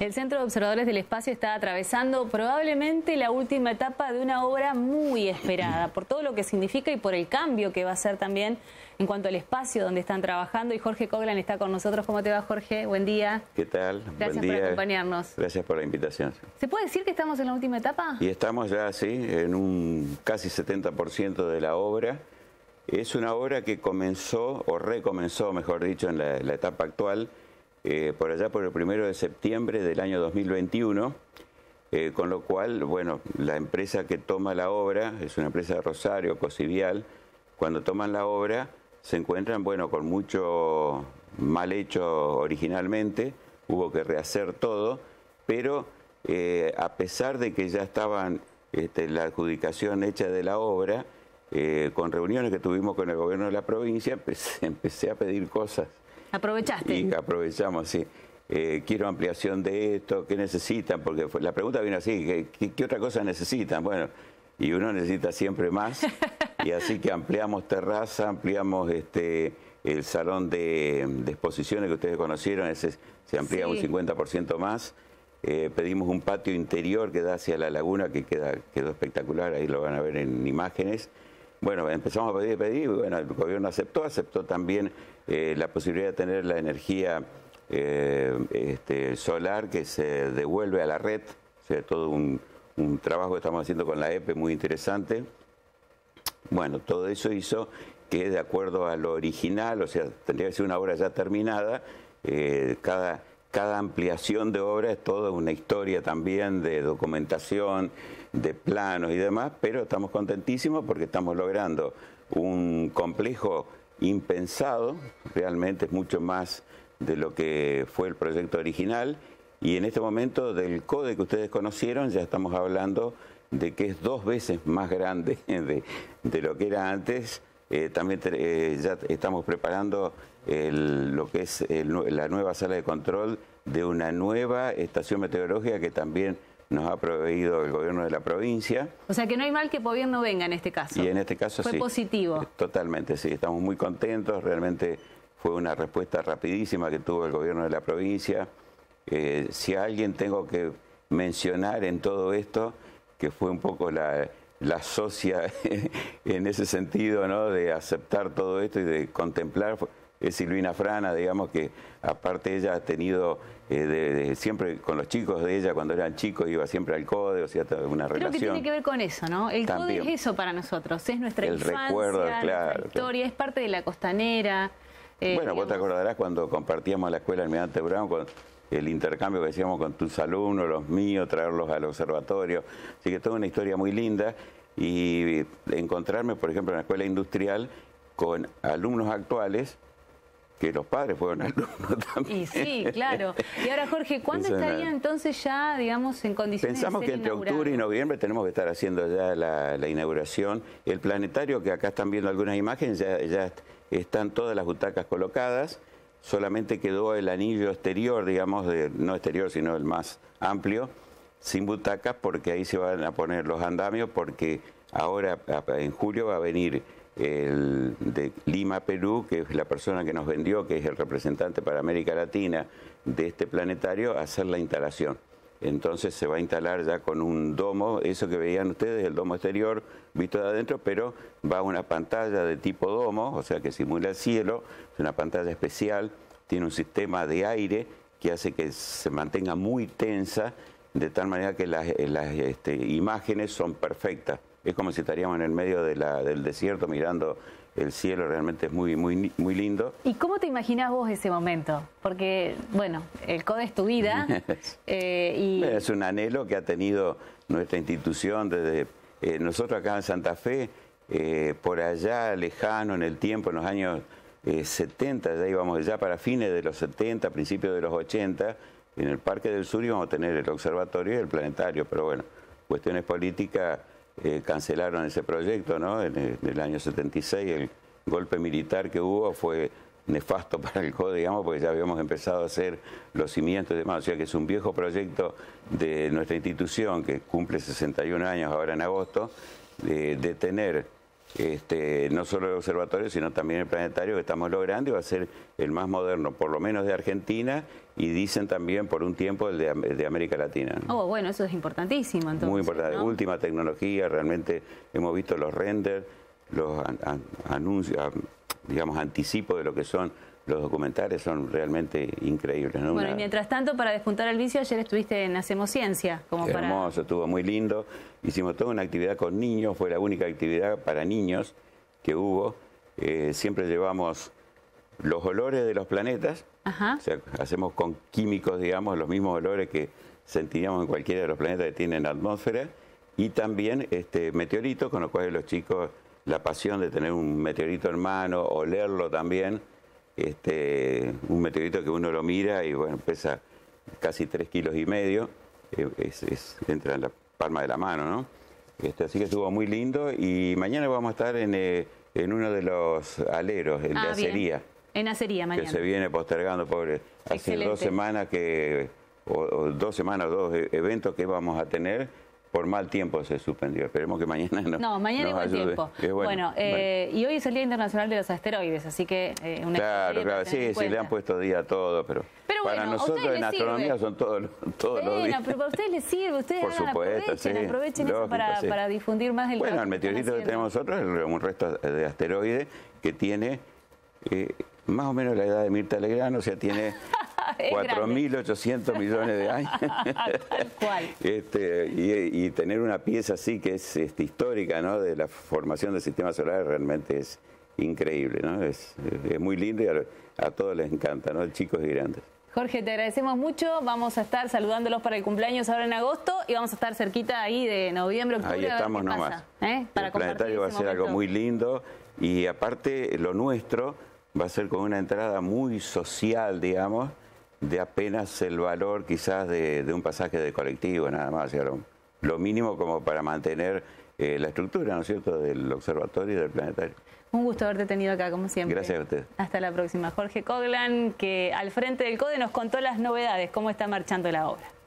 El Centro de Observadores del Espacio está atravesando probablemente la última etapa de una obra muy esperada, por todo lo que significa y por el cambio que va a ser también en cuanto al espacio donde están trabajando. Y Jorge Coglan está con nosotros. ¿Cómo te va, Jorge? Buen día. ¿Qué tal? Gracias Buen día. por acompañarnos. Gracias por la invitación. ¿Se puede decir que estamos en la última etapa? Y estamos ya, sí, en un casi 70% de la obra. Es una obra que comenzó, o recomenzó, mejor dicho, en la etapa actual, por allá por el 1 de septiembre del año 2021, con lo cual, bueno, la empresa que toma la obra, es una empresa de Rosario, Cosivial, cuando toman la obra se encuentran, bueno, con mucho mal hecho originalmente, hubo que rehacer todo, pero a pesar de que ya estaban la adjudicación hecha de la obra, con reuniones que tuvimos con el gobierno de la provincia, empecé a pedir cosas. ¿Aprovechaste? Y aprovechamos, sí. Quiero ampliación de esto, ¿qué necesitan? Porque la pregunta vino así, ¿qué otra cosa necesitan? Bueno, y uno necesita siempre más, y así que ampliamos terraza, ampliamos el salón de exposiciones que ustedes conocieron, ese se amplía un 50% más. Pedimos un patio interior que da hacia la laguna, que quedó espectacular, ahí lo van a ver en imágenes. Bueno, empezamos a pedir, y bueno, el gobierno aceptó también la posibilidad de tener la energía solar que se devuelve a la red, o sea, todo un trabajo que estamos haciendo con la EPE muy interesante. Bueno, todo eso hizo que, de acuerdo a lo original, o sea, tendría que ser una obra ya terminada, cada ampliación de obra es toda una historia también de documentación, de planos y demás, pero estamos contentísimos porque estamos logrando un complejo impensado, realmente es mucho más de lo que fue el proyecto original, y en este momento del CODE que ustedes conocieron ya estamos hablando de que es 2 veces más grande de lo que era antes. También ya estamos preparando lo que es la nueva sala de control de una nueva estación meteorológica que también nos ha proveído el gobierno de la provincia. O sea que no hay mal que por bien no venga en este caso. Y en este caso fue sí. Fue positivo. Totalmente, sí. Estamos muy contentos. Realmente fue una respuesta rapidísima que tuvo el gobierno de la provincia. Si a alguien tengo que mencionar en todo esto, que fue un poco la socia en ese sentido, ¿no?, de aceptar todo esto y de contemplar, es Silvina Frana, digamos, que aparte ella ha tenido siempre con los chicos de ella, cuando eran chicos iba siempre al CODE, o sea, una relación. Creo que tiene que ver con eso, ¿no? El CODE es eso para nosotros, es nuestra infancia, recuerdo, nuestra historia, es parte de la costanera. Bueno, digamos. vos te acordarás cuando compartíamos la escuela Almirante Brown, con el intercambio que hacíamos con tus alumnos, los míos, traerlos al observatorio. Así que toda una historia muy linda. Y encontrarme, por ejemplo, en la escuela industrial con alumnos actuales, que los padres fueron alumnos también. Y sí, claro. Y ahora, Jorge, ¿cuándo estaría entonces ya, digamos, en condiciones Pensamos de ser que entre inaugurado? octubre y noviembre tenemos que estar haciendo ya la inauguración. El planetario, que acá están viendo algunas imágenes, ya están todas las butacas colocadas. Solamente quedó el anillo exterior, digamos, no exterior, sino el más amplio, sin butacas, porque ahí se van a poner los andamios, porque ahora en julio va a venir el de Lima, Perú, que es la persona que nos vendió, que es el representante para América Latina de este planetario, a hacer la instalación. Entonces se va a instalar ya con un domo, eso que veían ustedes, el domo exterior visto de adentro, pero va a una pantalla de tipo domo, o sea que simula el cielo, es una pantalla especial, tiene un sistema de aire que hace que se mantenga muy tensa, de tal manera que las imágenes son perfectas. Es como si estaríamos en el medio del desierto mirando el cielo, realmente es muy, muy, muy lindo. ¿Y cómo te imaginás vos ese momento? Porque, bueno, el CODE es tu vida. Es un anhelo que ha tenido nuestra institución desde... nosotros acá en Santa Fe, por allá lejano en el tiempo, en los años 70, ya íbamos ya para fines de los 70, principios de los 80, en el Parque del Sur íbamos a tener el observatorio y el planetario, pero bueno, cuestiones políticas cancelaron ese proyecto, ¿no? En el año 76 el golpe militar que hubo fue nefasto para el CODE, digamos, porque ya habíamos empezado a hacer los cimientos y demás, o sea que es un viejo proyecto de nuestra institución que cumple 61 años ahora en agosto, de tener no solo el observatorio, sino también el planetario que estamos logrando, y va a ser el más moderno, por lo menos de Argentina, y dicen también por un tiempo el de América Latina, ¿no? Oh, bueno, eso es importantísimo entonces. Muy importante, ¿no? Última tecnología, realmente hemos visto los renders, los anuncios, digamos, anticipos de lo que son los documentales, son realmente increíbles, ¿no? Bueno, y mientras tanto, para despuntar el vicio, ayer estuviste en Hacemos Ciencia. Hermoso, estuvo muy lindo. Hicimos toda una actividad con niños, fue la única actividad para niños que hubo. Siempre llevamos los olores de los planetas. Ajá. O sea, hacemos con químicos, digamos, los mismos olores que sentiríamos en cualquiera de los planetas que tienen atmósfera. Y también meteoritos, con lo cual los chicos, la pasión de tener un meteorito en mano, olerlo también. Un meteorito que uno lo mira y bueno, pesa casi 3,5 kilos, entra en la palma de la mano, ¿no? Así que estuvo muy lindo, y mañana vamos a estar en uno de los aleros, el de acería. Bien. En acería mañana. Que se viene postergando, pobre. Hace Excelente. 2 semanas o 2 semanas, 2 eventos que vamos a tener. Por mal tiempo se suspendió. Esperemos que mañana mañana hay buen tiempo. Bueno, y hoy es el Día Internacional de los Asteroides, así que Claro, sí, le han puesto día a todo, pero para nosotros en astronomía son todos los días. Pero para ustedes les sirve, ustedes Por supuesto, aprovechen eso para difundir más del Bueno, el meteorito que tenemos nosotros es un resto de asteroide que tiene más o menos la edad de Mirta Legrand, o sea, tiene 4.800 millones de años. Tal cual. Y tener una pieza así que es histórica, ¿no?, de la formación del sistema solar, realmente es increíble, ¿no? Es muy lindo, y a todos les encanta, ¿no?, chicos y grandes. Jorge, te agradecemos mucho. Vamos a estar saludándolos para el cumpleaños ahora en agosto, y vamos a estar cerquita ahí de noviembre, octubre. Ahí estamos nomás. Para el planetario va a ser algo muy lindo, y aparte lo nuestro va a ser con una entrada muy social, digamos, de apenas el valor quizás de un pasaje de colectivo, nada más, o sea, lo mínimo como para mantener la estructura, ¿no es cierto?, del observatorio y del planetario. Un gusto haberte tenido acá, como siempre. Gracias a usted. Hasta la próxima. Jorge Coglan, que al frente del CODE nos contó las novedades, cómo está marchando la obra.